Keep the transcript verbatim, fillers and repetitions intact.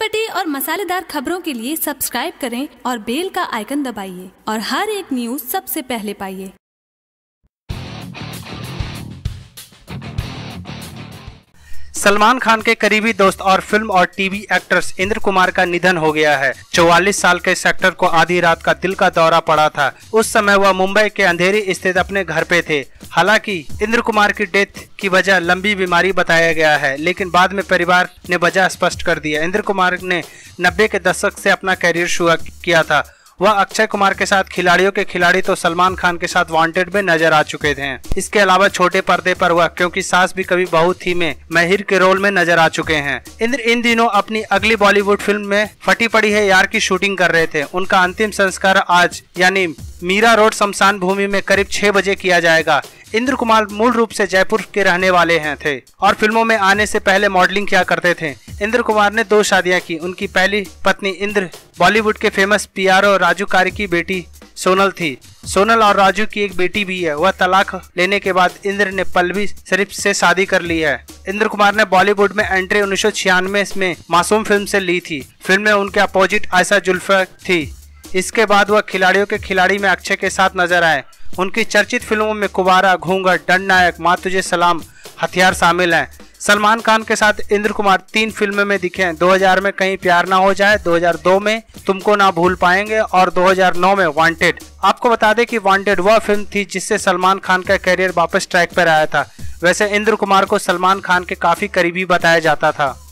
चटपटी और मसालेदार खबरों के लिए सब्सक्राइब करें और बेल का आइकन दबाइए और हर एक न्यूज सबसे पहले पाइए। सलमान खान के करीबी दोस्त और फिल्म और टीवी एक्टर्स इंद्र कुमार का निधन हो गया है। चौवालीस साल के इस एक्टर को आधी रात का दिल का दौरा पड़ा था। उस समय वह मुंबई के अंधेरी स्थित अपने घर पे थे। हालांकि इंद्र कुमार की डेथ की वजह लंबी बीमारी बताया गया है, लेकिन बाद में परिवार ने वजह स्पष्ट कर दिया। इंद्र कुमार ने नब्बे के दशक से अपना करियर शुरू किया था। वह अक्षय कुमार के साथ खिलाड़ियों के खिलाड़ी तो सलमान खान के साथ वांटेड में नजर आ चुके थे। इसके अलावा छोटे पर्दे पर वह क्योंकि सास भी कभी बहू थी में महिर के रोल में नजर आ चुके हैं। इंद्र इन दिनों अपनी अगली बॉलीवुड फिल्म में फटी पड़ी है यार की शूटिंग कर रहे थे। उनका अंतिम संस्कार आज यानी मीरा रोड शमशान भूमि में करीब छह बजे किया जाएगा। इंद्र कुमार मूल रूप से जयपुर के रहने वाले हैं थे और फिल्मों में आने से पहले मॉडलिंग किया करते थे। इंद्र कुमार ने दो शादियां की। उनकी पहली पत्नी इंद्र बॉलीवुड के फेमस पीआरओ राजू कारी की बेटी सोनल थी। सोनल और राजू की एक बेटी भी है। वह तलाक लेने के बाद इंद्र ने पल्लवी शरीफ से शादी कर ली है। इंद्र कुमार ने बॉलीवुड में एंट्री उन्नीस सौ छियानवे में मासूम फिल्म से ली थी। फिल्म में उनके अपोजिट आयशा जुल्फा थी। इसके बाद वह खिलाड़ियों के खिलाड़ी में अक्षय के साथ नजर आए। उनकी चर्चित फिल्मों में कुवारा, घूंघट, दंड नायक, माँ तुझे सलाम, हथियार शामिल हैं। सलमान खान के साथ इंद्र कुमार तीन फिल्मों में दिखे हैं। दो हज़ार में कहीं प्यार ना हो जाए, दो हज़ार दो में तुमको ना भूल पाएंगे और दो हज़ार नौ में वांटेड। आपको बता दें कि वांटेड वह फिल्म थी जिससे सलमान खान का करियर वापस ट्रैक पर आया था। वैसे इंद्र कुमार को सलमान खान के काफी करीबी बताया जाता था।